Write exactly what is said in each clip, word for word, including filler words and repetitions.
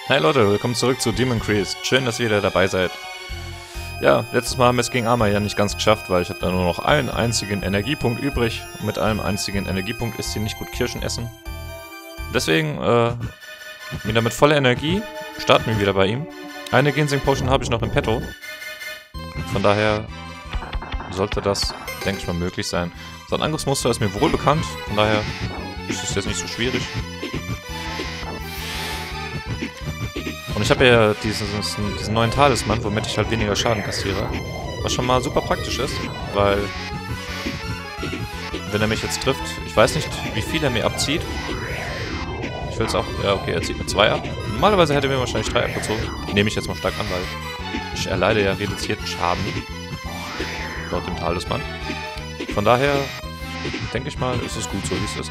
Hey Leute, willkommen zurück zu Demon Crest. Schön, dass ihr wieder dabei seid. Ja, letztes Mal haben wir es gegen Arma ja nicht ganz geschafft, weil ich habe da nur noch einen einzigen Energiepunkt übrig. Und mit einem einzigen Energiepunkt ist hier nicht gut Kirschen essen. Deswegen, äh, wieder mit voller Energie starten wir wieder bei ihm. Eine Ginseng Potion habe ich noch im Petto. Von daher sollte das, denke ich mal, möglich sein. Sein Angriffsmuster ist mir wohl bekannt, von daher ist es jetzt nicht so schwierig. Und ich habe ja dieses, diesen neuen Talisman, womit ich halt weniger Schaden kassiere. Was schon mal super praktisch ist, weil wenn er mich jetzt trifft, ich weiß nicht, wie viel er mir abzieht. Ich will es auch, ja okay, er zieht mir zwei ab. Normalerweise hätte er mir wahrscheinlich drei abgezogen. Nehme ich jetzt mal stark an, weil ich erleide ja reduzierten Schaden. Laut dem Talisman. Von daher denke ich mal, ist es gut so, wie es ist.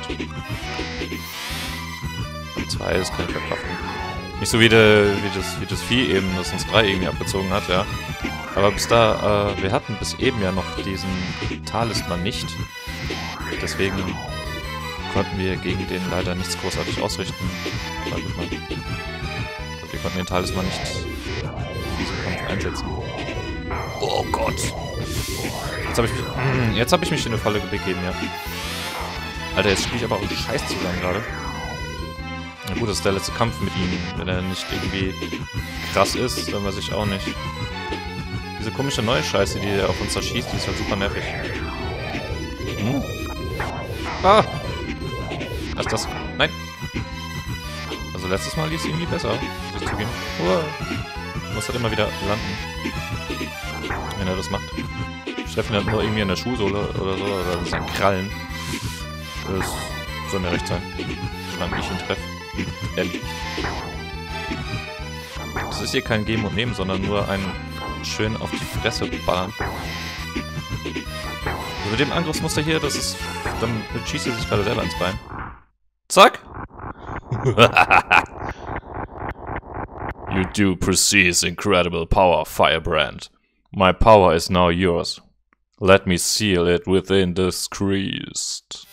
Und zwei, das kann ich verkraften. Nicht so wie, de, wie, das, wie das Vieh eben, das uns drei irgendwie abgezogen hat, ja. Aber bis da, äh, wir hatten bis eben ja noch diesen Talisman nicht. Deswegen konnten wir gegen den leider nichts großartig ausrichten. Also wir konnten den Talisman nicht in diesem Kampf einsetzen. Oh Gott. Jetzt habe ich, mich, jetzt hab ich mich in eine Falle begeben, ja. Alter, jetzt spiele ich aber auch Scheiß zusammen gerade. Na gut, das ist der letzte Kampf mit ihm. Wenn er nicht irgendwie krass ist, dann weiß ich auch nicht. Diese komische neue Scheiße, die er auf uns da schießt, die ist halt super nervig. Hm? Ah! Was ist das? Nein! Also letztes Mal lief es irgendwie besser, muss ich zugeben. Uah. Muss halt immer wieder landen. Wenn er das macht. Ich treffe ihn halt nur irgendwie an der Schuhsohle oder so, oder an seinen Krallen. Das soll mir recht sein. Solange ich ihn treffe. Ehrlich. Das ist hier kein Geben und Nehmen, sondern nur ein schön auf die Fresse ballern. Also mit dem Angriffsmuster hier, das ist... Dann schießt er sich gerade selber ins Bein. Zack! You do possess incredible power, Firebrand. My power is now yours. Let me seal it within this crest.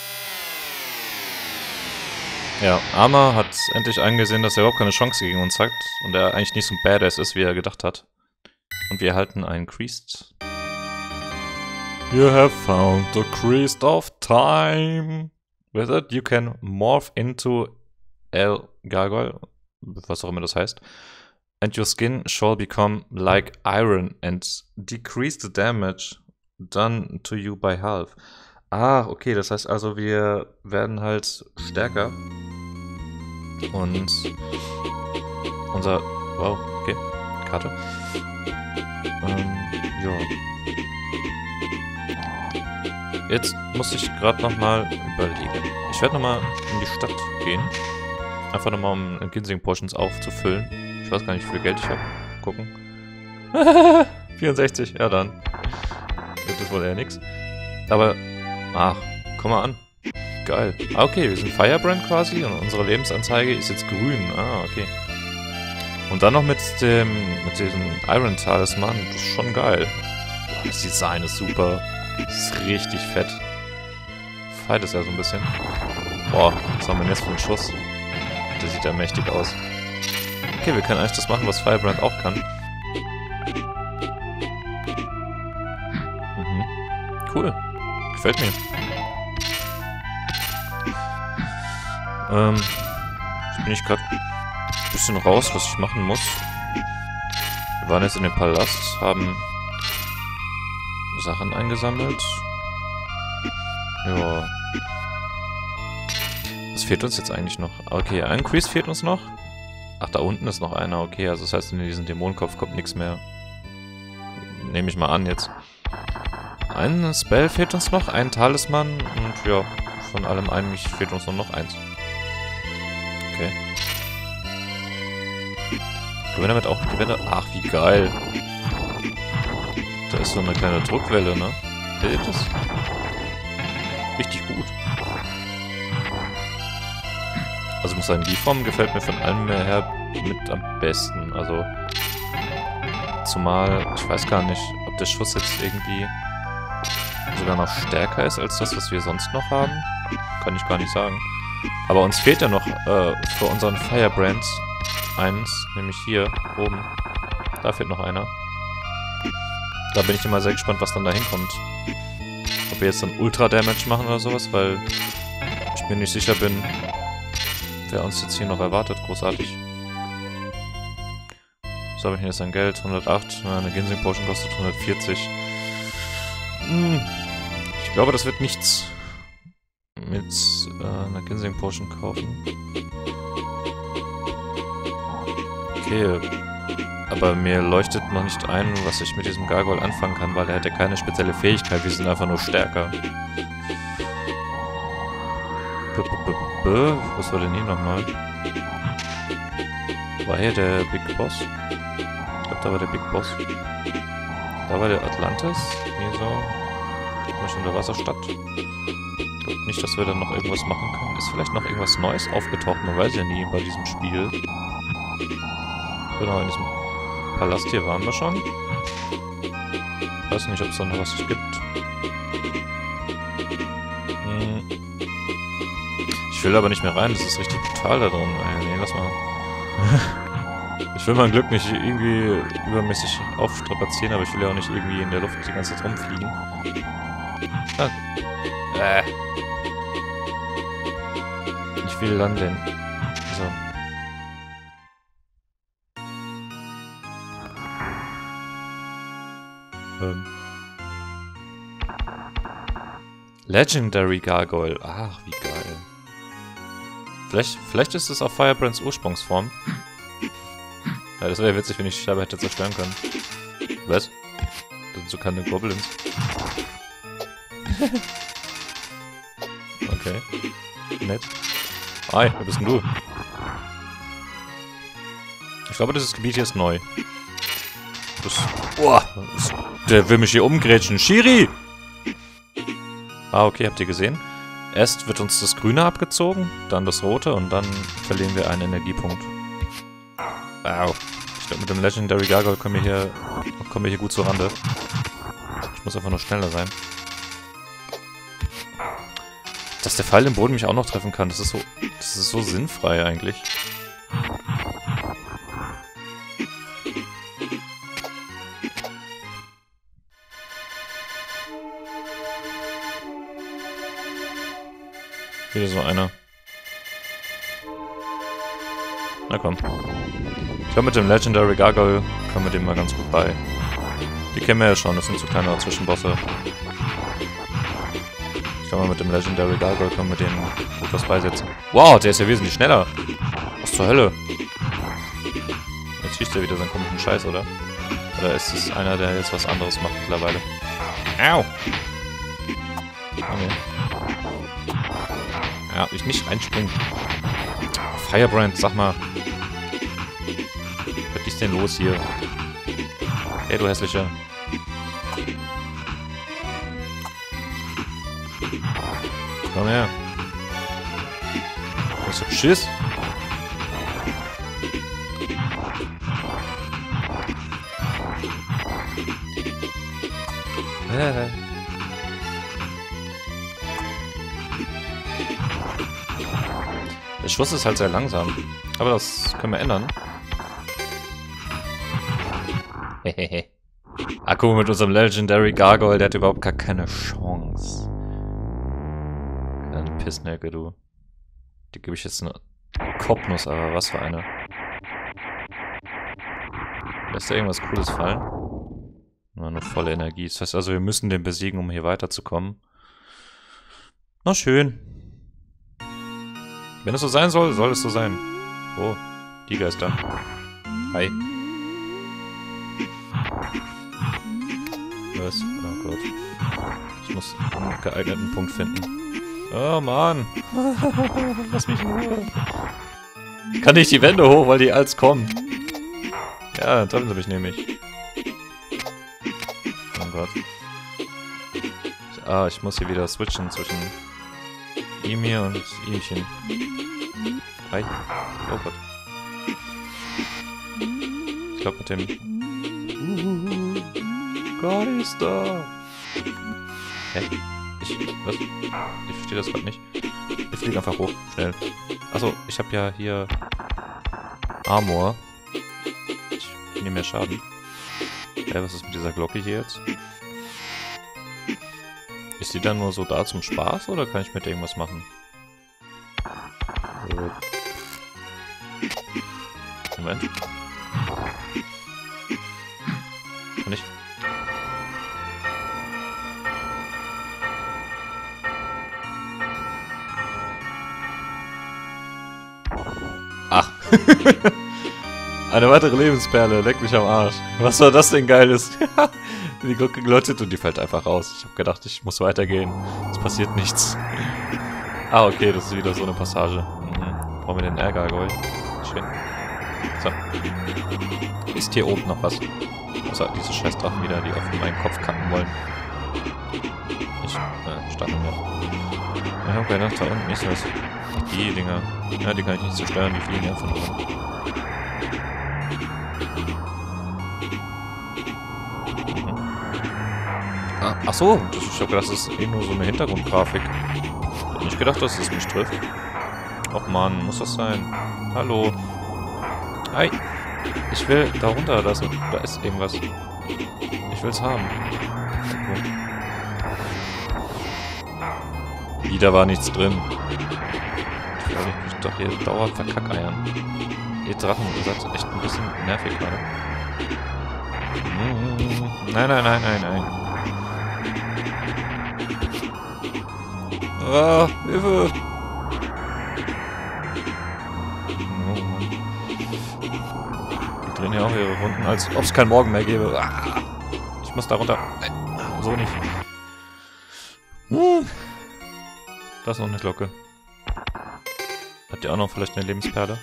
Ja, Arma hat endlich eingesehen, dass er überhaupt keine Chance gegen uns hat und er eigentlich nicht so ein Badass ist, wie er gedacht hat. Und wir erhalten einen Crest. You have found the Crest of Time. With it you can morph into El Gargoyle, was auch immer das heißt. And your skin shall become like iron and decrease the damage done to you by half. Ah, okay, das heißt also, wir werden halt stärker. Und unser... Wow, okay, Karte. Ähm, ja. Jetzt muss ich gerade nochmal überlegen. Ich werde nochmal in die Stadt gehen. Einfach nochmal, um Ginseng Potions aufzufüllen. Ich weiß gar nicht, wie viel Geld ich habe. Gucken. vierundsechzig, ja dann. Gibt es wohl eher nichts. Aber... Ach, komm mal an. Geil. Ah, okay, wir sind Firebrand quasi und unsere Lebensanzeige ist jetzt grün. Ah, okay. Und dann noch mit dem mit diesem Iron Talisman. Das ist schon geil. Boah, das Design ist super. Das ist richtig fett. Feit ist ja so ein bisschen. Boah, was haben wir denn jetzt für einen Schuss? Der sieht ja mächtig aus. Okay, wir können eigentlich das machen, was Firebrand auch kann. Mhm. Cool. Gefällt mir. Ähm, jetzt bin ich gerade ein bisschen raus, was ich machen muss. Wir waren jetzt in dem Palast, haben Sachen eingesammelt. Ja. Was fehlt uns jetzt eigentlich noch? Okay, ein Quiz fehlt uns noch. Ach, da unten ist noch einer. Okay, also das heißt, in diesen Dämonenkopf kommt nichts mehr. Nehme ich mal an jetzt. Ein Spell fehlt uns noch, ein Talisman und ja, von allem eigentlich fehlt uns nur noch eins. Okay. Können wir damit auch die Wände... Ach, wie geil. Da ist so eine kleine Druckwelle, ne? Seht ihr das? Richtig gut. Also muss sagen, die Form gefällt mir von allem her mit am besten. Also zumal, ich weiß gar nicht, ob der Schuss jetzt irgendwie sogar noch stärker ist als das, was wir sonst noch haben. Kann ich gar nicht sagen. Aber uns fehlt ja noch äh, für unseren Firebrand eins, nämlich hier oben. Da fehlt noch einer. Da bin ich immer sehr gespannt, was dann da hinkommt. Ob wir jetzt dann Ultra-Damage machen oder sowas, weil ich mir nicht sicher bin, wer uns jetzt hier noch erwartet. Großartig. So, habe ich jetzt ein Geld. hundertacht. Eine Ginseng Potion kostet hundertvierzig. Hm. Ich glaube, das wird nichts mit äh, einer Ginseng Potion kaufen. Okay. Aber mir leuchtet noch nicht ein, was ich mit diesem Gargoyle anfangen kann, weil er hat ja keine spezielle Fähigkeit. Wir sind einfach nur stärker. Was war denn hier nochmal? War hier der Big Boss? Ich glaube, da war der Big Boss. Da war der Atlantis. Hier so. In der Wasserstadt. Ich glaube nicht, dass wir dann noch irgendwas machen können. Ist vielleicht noch irgendwas Neues aufgetaucht? Man weiß ja nie bei diesem Spiel. Genau, in diesem Palast hier waren wir schon. Ich weiß nicht, ob es da noch was gibt. Hm. Ich will aber nicht mehr rein, das ist richtig brutal da drin. Ey, nee, lass mal. Ich will mein Glück nicht irgendwie übermäßig aufstrapazieren, aber ich will ja auch nicht irgendwie in der Luft die ganze Zeit rumfliegen. Ah. Äh. Ich will landen. So. Ähm. Legendary Gargoyle. Ach, wie geil. Vielleicht, vielleicht ist es auf Firebrands Ursprungsform. Ja, das wäre witzig, wenn ich die Scheibe hätte zerstören können. Was? Das sind so keine Goblins. Okay. Nett. Hi, wer bist denn du? Ich glaube, dieses Gebiet hier ist neu. Das, boah, das, der will mich hier umgrätschen. Shiri! Ah, okay, habt ihr gesehen? Erst wird uns das Grüne abgezogen, dann das Rote und dann verlieren wir einen Energiepunkt. Wow. Ich glaube, mit dem Legendary Gargoyle kommen wir hier, kommen wir hier gut zur Rande. Ich muss einfach nur schneller sein. Dass der Pfeil im Boden mich auch noch treffen kann, das ist so, das ist so sinnfrei eigentlich. Wieder so einer. Na komm. Ich glaube, mit dem Legendary Gargoyle kommen wir dem mal ganz gut bei. Die kennen wir ja schon, das sind so kleine Zwischenbosse. Ich glaube, mit dem Legendary Gargoyle können wir dem gut was beisetzen. Wow, der ist ja wesentlich schneller. Was zur Hölle? Jetzt schießt er wieder seinen komischen Scheiß, oder? Oder ist es einer, der jetzt was anderes macht mittlerweile? Au! Okay. Ja, ich nicht reinspringen. Firebrand, sag mal. Was ist denn los hier? Hey, du hässlicher. Komm her. Ich hab Schiss. Äh. Der Schuss ist halt sehr langsam. Aber das können wir ändern. Hehehe. Akku mit unserem Legendary Gargoyle, der hat überhaupt gar keine Chance. Keine Pissnelke, du. Die gebe ich jetzt eine Kopfnuss, aber was für eine. Lässt da irgendwas Cooles fallen? Nur eine volle Energie. Das heißt also, wir müssen den besiegen, um hier weiterzukommen. Na schön. Wenn es so sein soll, soll es so sein. Oh, die Geister. Hi. Was? Oh Gott. Ich muss einen geeigneten Punkt finden. Oh Mann. Lass mich in Ruhe. Kann nicht die Wände hoch, weil die als kommen. Ja, dann treffen sie mich nämlich. Oh Gott. Ah, ich muss hier wieder switchen zwischen ihm hier und ihmchen. Hi. Oh Gott. Ich glaube mit dem... Gott ist da. Hä? Ich... Was? Ich verstehe das gerade nicht. Ich fliege einfach hoch. Schnell. Achso, ich habe ja hier... Armor. Ich nehme mehr Schaden. Ja, was ist mit dieser Glocke hier jetzt? Ist die dann nur so da zum Spaß oder kann ich mit irgendwas machen? Moment. Kann ich? Ach. Eine weitere Lebensperle, leck mich am Arsch. Was war das denn Geiles? Die Glocke geläutet und die fällt einfach raus. Ich habe gedacht, ich muss weitergehen. Es passiert nichts. Ah, okay, das ist wieder so eine Passage. Mhm. Brauchen wir den Ärgergol. Schön. So. Ist hier oben noch was? Außer diese scheiß Drachen wieder, die auf meinen Kopf kacken wollen. Ich, äh, starten wir. Ja, okay, da unten ist was. Die Dinger. Ja, die kann ich nicht zerstören, die fliegen einfach nur rum. Ah, ach so, das, ich hab gedacht, das ist eh nur so eine Hintergrundgrafik. Ich hab nicht gedacht, dass es mich trifft. Och man, muss das sein? Hallo. Hi. Ich will da runter, da ist, da ist irgendwas. Ich will's haben. Okay. Wieder war nichts drin. Ich will mich doch hier dauernd verkackeiern. Ihr Drachen, ihr seid echt ein bisschen nervig gerade. Nein, nein, nein, nein, nein. Ah, Hilfe! Oh Mann. Die drehen ja auch ihre Runden, als ob es keinen Morgen mehr gäbe. Ah, ich muss da runter. Nein, so nicht. Hm. Da ist noch eine Glocke. Habt ihr auch noch vielleicht eine Lebensperle?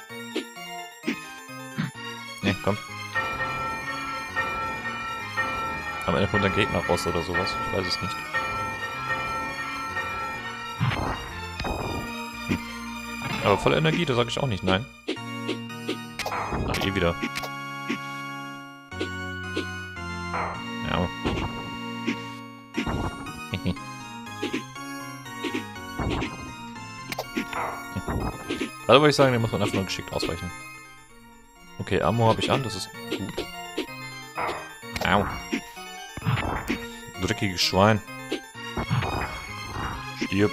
Ne, komm. Am Ende kommt ein Gegner raus oder sowas. Ich weiß es nicht. Hm. Aber voller Energie, da sage ich auch nicht nein. Ach, eh wieder. Ja. Also würde ich sagen, den muss man einfach nur geschickt ausweichen. Okay, Ammo habe ich an, das ist gut. Au. Dreckiges Schwein. Stirb.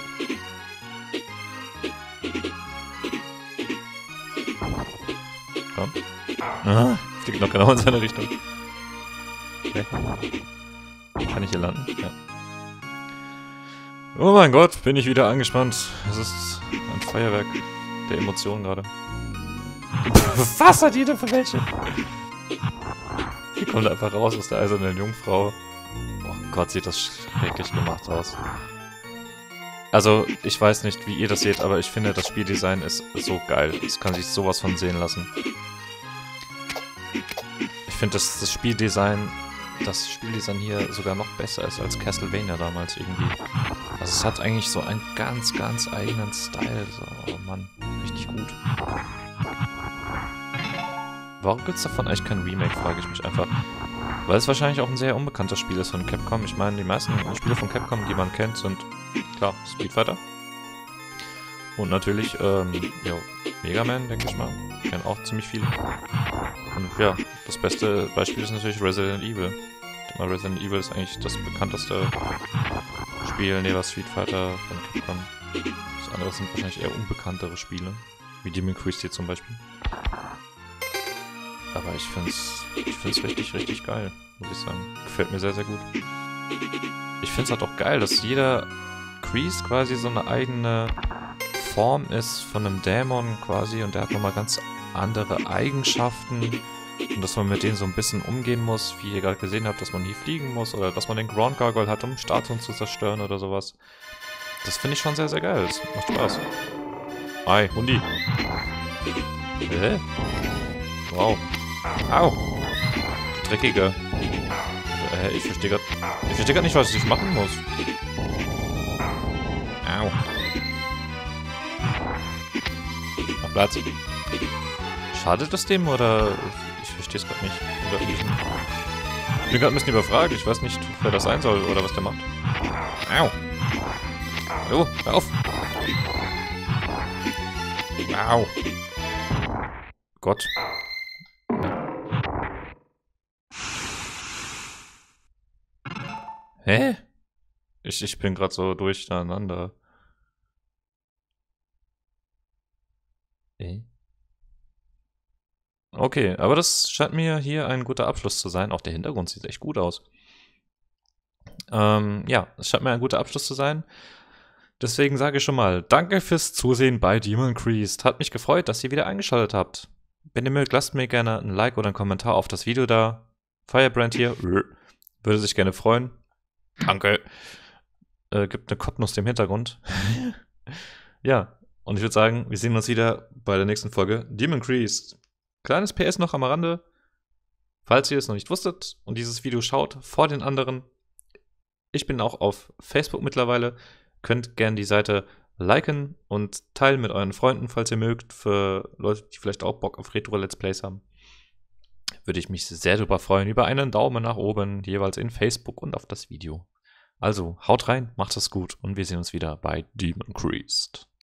Komm. Ah, fliegt noch genau in seine Richtung. Okay. Kann ich hier landen? Ja. Oh mein Gott, bin ich wieder angespannt. Es ist ein Feuerwerk der Emotionen gerade. Was hat die denn für welche? Die kommt einfach raus aus der eisernen Jungfrau. Oh Gott, sieht das schrecklich gemacht aus. Also, ich weiß nicht, wie ihr das seht, aber ich finde, das Spieldesign ist so geil. Es kann sich sowas von sehen lassen. Ich finde, dass das Spieldesign, das Spieldesign hier sogar noch besser ist als Castlevania damals irgendwie. Also es hat eigentlich so einen ganz, ganz eigenen Style. So, oh Mann, richtig gut. Warum gibt es davon eigentlich kein Remake, frage ich mich einfach. Weil es wahrscheinlich auch ein sehr unbekanntes Spiel ist von Capcom. Ich meine, die meisten Spiele von Capcom, die man kennt, sind, klar, Street Fighter. Und natürlich, ähm, ja, Mega Man, denke ich mal. Ich kenne auch ziemlich viele. Und ja, das beste Beispiel ist natürlich Resident Evil. Ich denke mal, Resident Evil ist eigentlich das bekannteste Spiel neben Street Fighter von Capcom. Das andere sind wahrscheinlich eher unbekanntere Spiele. Wie Demon Christie zum Beispiel. Aber ich find's, ich find's richtig, richtig geil, muss ich sagen. Gefällt mir sehr, sehr gut. Ich find's halt auch geil, dass jeder Kreese quasi so eine eigene Form ist von einem Dämon quasi und der hat nochmal ganz andere Eigenschaften und dass man mit denen so ein bisschen umgehen muss, wie ihr gerade gesehen habt, dass man hier fliegen muss oder dass man den Ground Gargoyle hat, um Statuen zu zerstören oder sowas. Das finde ich schon sehr, sehr geil. Das macht Spaß. Hi, Hundi. Hä? Wow. Au! Dreckige. Äh, ich verstehe gerade. Ich verstehe gerade nicht, was ich machen muss. Au. Mach Platz. Schadet das dem oder. Ich verstehe es gerade nicht. Oder ich bin gerade ein bisschen überfragt. Ich weiß nicht, wer das sein soll oder was der macht. Au! Hallo, hör auf! Au! Gott. Hä? Ich, ich bin gerade so durcheinander. Äh? Okay, aber das scheint mir hier ein guter Abschluss zu sein. Auch der Hintergrund sieht echt gut aus. Ähm, ja, es scheint mir ein guter Abschluss zu sein. Deswegen sage ich schon mal, danke fürs Zusehen bei Demon Priest. Hat mich gefreut, dass ihr wieder eingeschaltet habt. Wenn ihr mögt, lasst mir gerne ein Like oder einen Kommentar auf das Video da. Firebrand hier, würde sich gerne freuen. Danke. Äh, gibt eine Kopfnuss im Hintergrund. Ja, und ich würde sagen, wir sehen uns wieder bei der nächsten Folge Demon Priest. Kleines P S noch am Rande. Falls ihr es noch nicht wusstet und dieses Video schaut vor den anderen, ich bin auch auf Facebook mittlerweile. Könnt gerne die Seite liken und teilen mit euren Freunden, falls ihr mögt, für Leute, die vielleicht auch Bock auf Retro-Let's Plays haben. Würde ich mich sehr drüber freuen, über einen Daumen nach oben, jeweils in Facebook und auf das Video. Also, haut rein, macht es gut und wir sehen uns wieder bei Demon Priest.